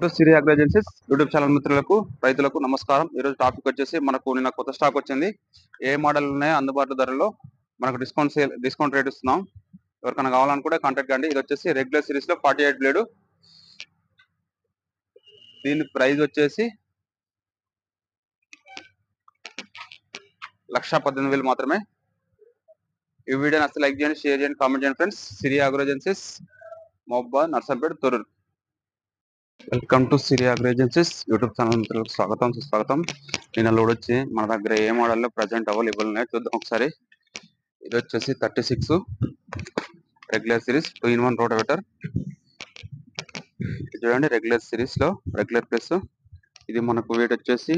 సిరి Agro Agencies YouTube channel మిత్రులకు రైతులకు నమస్కారం. ఈరోజు టాపిక్ వచ్చేసి మనకు నిన్న కొత్త స్టాక్ వచ్చింది. ఏ మోడల్ ఉన్నాయో అందుబాటులో ధరలో మనకు డిస్కౌంట్ రేట్ ఇస్తున్నాం. ఎవరికైనా కావాలనుకుంటే కాంటాక్ట్ కండి. ఇది వచ్చేసి రెగ్యులర్ సిరీస్ లో 48 బ్లేడు. దీని ప్రైస్ వచ్చేసి 1,18,000 మాత్రమే. ఈ వీడియో నచ్చితే లైక్ చేయండి, షేర్ చేయండి, కామెంట్ చేయండి friends. Siri Agro Agencies, Mahabubabad, Narsampet, Thorrur. Welcome to Siri Agro Agencies YouTube channel మిత్రులకు స్వాగతం, సుస్వాగతం. నిన్న లోడ్ వచ్చి మన దగ్గర ఏ మోడల్లో ప్రజెంట్ అవైలబుల్ ఉన్నాయో చూద్దాం ఒకసారి. ఇది వచ్చేసి 36 రెగ్యులర్ సిరీస్ 2-in-1 రోటోవేటర్. చూడండి, రెగ్యులర్ సిరీస్ లో రెగ్యులర్ ప్లస్. ఇది మనకు వెయిట్ వచ్చేసి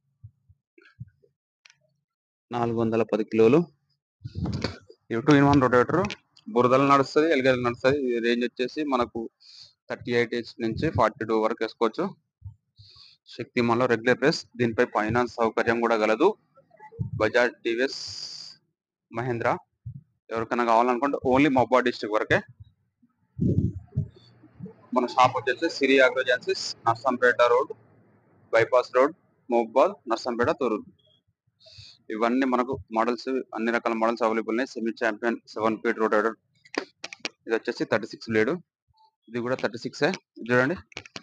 410 కిలోలు. ఇది 2-in-1 రోటోవేటర్. బురదలు నడుస్తుంది, ఎలుగలు నడుస్తుంది. ఇది రేంజ్ వచ్చేసి మనకు 38 ఇంచ్ నుంచి 42 వరకు వేసుకోవచ్చు. శక్తిమాన్లో రెగ్యులర్ ప్లస్. దీనిపై ఫైనాన్స్ సౌకర్యం కూడా గలదు. బజాజ్, టీవీఎస్, మహేంద్ర. ఎవరికైనా కావాలనుకుంటే ఓన్లీ మహబూబాబాద్ డిస్ట్రిక్ట్ వరకే. మన షాప్ వచ్చేసి Siri Agro Agencies, Narsampet road, bypass road, Mahabubabad, Narsampet, Thorrur. ఇవన్నీ మనకు మోడల్స్, అన్ని రకాల మోడల్స్ అవైలబుల్ ఉన్నాయి. Semi champion 7 feet rotavator. ఇది వచ్చేసి 36 బ్లేడు. ఇది కూడా 36. చూడండి,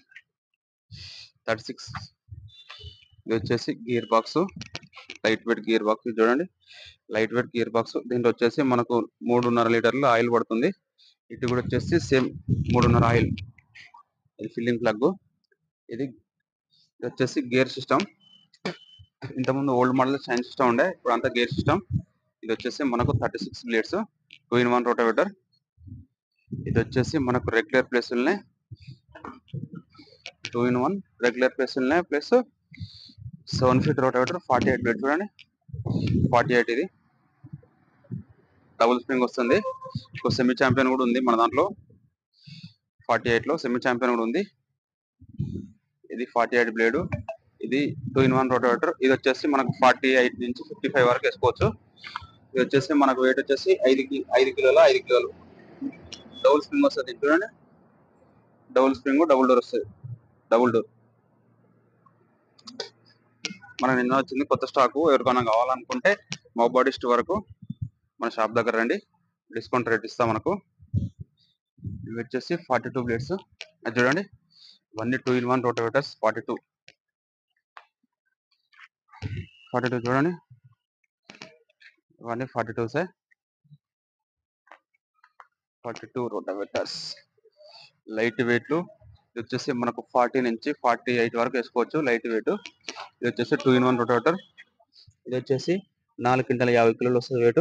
36. ఇది వచ్చేసి gear box, light weight gear box. చూడండి, లైట్ వెయిట్ గేర్ బాక్స్. దీంట్లో వచ్చేసి మనకు 3.5 లీటర్లు ఆయిల్ పడుతుంది. ఇటు కూడా వచ్చేసి సేమ్ 3.5 ఆయిల్. ఇది ఫిల్లింగ్ ప్లగ్. ఇది వచ్చేసి గేర్ సిస్టమ్. ఇంతకుముందు ఓల్డ్ మోడల్ చైన్ సిస్టమ్ ఉండే, ఇప్పుడు అంతా గేర్ సిస్టమ్. ఇది వచ్చేసి మనకు 36 బ్లేడ్స్ 2-in-1 రోటోవేటర్. ఇది వచ్చేసి మనకు రెగ్యులర్ ప్లేసులనే 2-in-1 రెగ్యులర్ ప్లేసులనే ప్లస్ 7 ఫీట్ రోటోవేటర్ 48 బ్లేడ్. చూడండి, 48. ఇది డబుల్ స్ప్రింగ్ వస్తుంది. సెమీ ఛాంపియన్ కూడా ఉంది మన దాంట్లో. 48 లో సెమీ ఛాంపియన్ కూడా ఉంది. ఇది 48 బ్లేడు. ఇది 2-in-1 రోటోవేటర్. ఇది వచ్చేసి మనకు 48 నుంచి 55 వరకు వేసుకోవచ్చు. ఇది వచ్చేసి మనకు వెయిట్ వచ్చేసి 5 కిలోల 5 కిలోలు. డబుల్ స్ప్రింగ్ వస్తుంది. చూడండి, డబుల్ స్ప్రింగ్, డబుల్ డోర్ వస్తుంది. డబుల్ డోర్ మన నిన్న వచ్చింది కొత్త స్టాకు. ఎవరికైనా కావాలనుకుంటే మహబూబాబాద్ డిస్ట్రిక్ట్ వరకు మన షాప్ దగ్గర రండి, డిస్కౌంట్ రేట్ ఇస్తాం మనకు. ఇవి వచ్చేసి 42 బ్లేడ్స్. అది చూడండి, ఇవన్నీ 2-in-1 రోటోవేటర్స్. 42 చూడండి, ఇవన్నీ 42 42 రోటోవేటర్స్, లైట్ వెయిట్లు. ఇది వచ్చేసి మనకు 40 నుంచి 48 వరకు వేసుకోవచ్చు, లైట్ వెయిట్. ఇది వచ్చేసి 2-in-1 రోటోవేటర్. ఇది వచ్చేసి 4 క్వింటాల 50 కిలోలు వస్తుంది వెయిట్.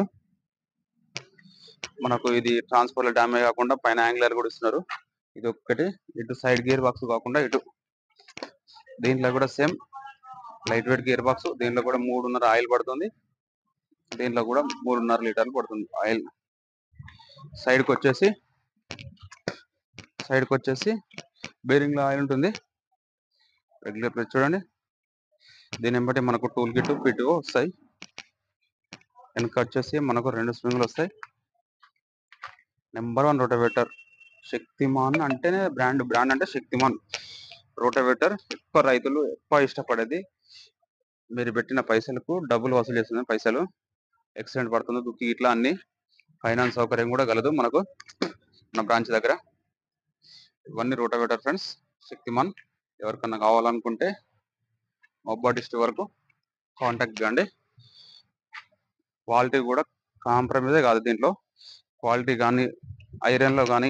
మనకు ఇది ట్రాన్స్ఫర్ లో డ్యామేజ్ కాకుండా పైన యాంగిలర్ కూడా ఇస్తున్నారు. ఇది ఒక్కటి. ఇటు సైడ్ గేర్ బాక్స్ కాకుండా ఇటు దీంట్లో కూడా same light weight gear box. దీంట్లో కూడా 3.5 ఆయిల్ పడుతుంది. దీంట్లో కూడా 3.5 లీటర్లు పడుతుంది ఆయిల్. సైడ్ కి వచ్చేసి బేరింగ్ లో ఆయిల్ ఉంటుంది. Regular place. చూడండి, దీని బట్టి మనకు టూల్ కిట్, పిటు వస్తాయి. వెనక వచ్చేసి మనకు 2 స్ప్రింగ్లు వస్తాయి. Number 1 rotavator. శక్తిమాన్ అంటేనే బ్రాండ్ అంటే శక్తిమాన్ రోటోవేటర్. ఎక్కువ రైతులు ఎక్కువ ఇష్టపడేది. మీరు పెట్టిన పైసలకు డబ్బులు వసూలు చేస్తుంది. పైసలు ఎక్సిడెంట్ పడుతుంది, దుక్కి ఇట్లా అన్ని. ఫైనాన్స్ సౌకర్యం కూడా కలదు మనకు మన బ్రాంచ్ దగ్గర. ఇవన్నీ రోటోవేటర్ ఫ్రెండ్స్, శక్తిమాన్. ఎవరికన్నా కావాలనుకుంటే మహబూబాబాద్ డిస్ట్రిక్ట్ వరకు కాంటాక్ట్ చేయండి. క్వాలిటీ కూడా కాంప్రమైజే కాదు దీంట్లో. క్వాలిటీ కానీ, ఐరన్ లో కానీ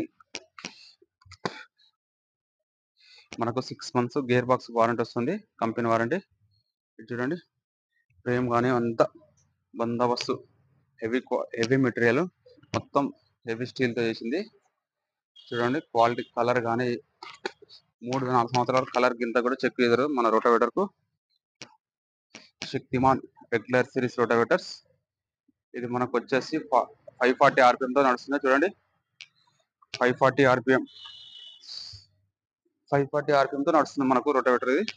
మనకు 6 months గేర్ బాక్స్ వారంటీ వస్తుంది, కంపెనీ వారంటీ. చూడండి, ఫ్రేమ్ కానీ అంతా బందోబస్తు. హెవీ మెటీరియల్, మొత్తం హెవీ స్టీల్ తో చేసింది. చూడండి, క్వాలిటీ. కలర్ కానీ 3-4 సంవత్సరాల కలర్ కింద కూడా చెక్ చేశారు మన రోటోవేటర్ కు. Shaktiman regular series rotovators. ఇది మనకు వచ్చేసి 540 RPM తో నడుస్తుంది. చూడండి, 540 RPM 540 RPM తో నడుస్తుంది మనకు రోటోవేటర్. ఇది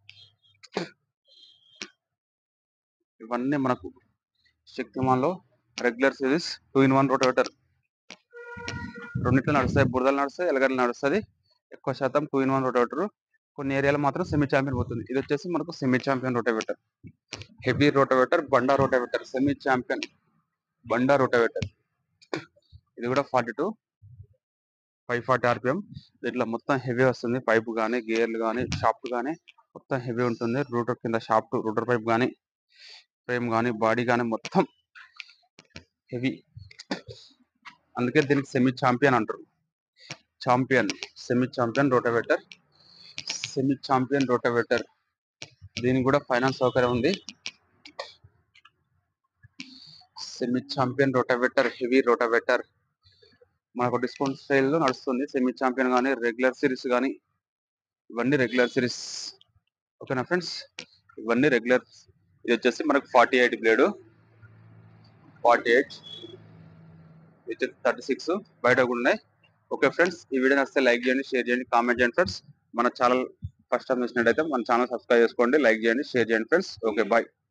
ఇవన్నీ మనకు శక్తిమాన్ లో రెగ్యులర్ సిరీస్ 2-in-1 రోటోవేటర్. రెండిట్లో నడుస్తాయి, బురదలు నడుస్తాయి, ఎలగడలు నడుస్తుంది. ఎక్కువ శాతం 2-in-1 రోటోవేటర్. కొన్ని ఏరియాలో మాత్రం సెమీ ఛాంపియన్ పోతుంది. ఇది వచ్చేసి మనకు semi champion rotavator, heavy rotavator, బండా రోటావేటర్, సెమీ ఛాంపియన్ బండా రోటావేటర్. ఇది కూడా 42 540 ఆర్పిఎం. ఇట్లా మొత్తం హెవీ వస్తుంది. పైపు కానీ, గేర్లు కానీ, షాఫ్ట్ కానీ మొత్తం హెవీ ఉంటుంది. రూటర్ కింద షాఫ్ట్, రూటర్ పైప్ కానీ, ఫ్రేమ్ కానీ, బాడీ కానీ మొత్తం హెవీ. అందుకే దీనికి సెమీ ఛాంపియన్ అంటారు. Champion, semi champion rotavator, semi champion rotavator. దీనికి కూడా ఫైనాన్స్ సౌకర్యం ఉంది. Semi champion rotavator, heavy rotavator మనకు డిస్కౌంట్ స్టైల్లో నడుస్తుంది. సెమీ ఛాంపియన్ కానీ, రెగ్యులర్ సిరీస్ కానీ, ఇవన్నీ రెగ్యులర్ సిరీస్. ఓకేనా ఫ్రెండ్స్, ఇవన్నీ రెగ్యులర్. ఇది వచ్చేసి మనకు 48 బ్లేడు, 48, ఇది వచ్చేసి 36 బయట కూడా ఉన్నాయి. ఓకే ఫ్రెండ్స్, ఈ వీడియో నచ్చితే లైక్ చేయండి, షేర్ చేయండి, కామెంట్ చేయండి ఫ్రెండ్స్. మన ఛానల్ ఫస్ట్ టైం చూసినట్టయితే మన ఛానల్ సబ్స్క్రైబ్ చేసుకోండి, లైక్ చేయండి, షేర్ చేయండి ఫ్రెండ్స్. Okay, bye.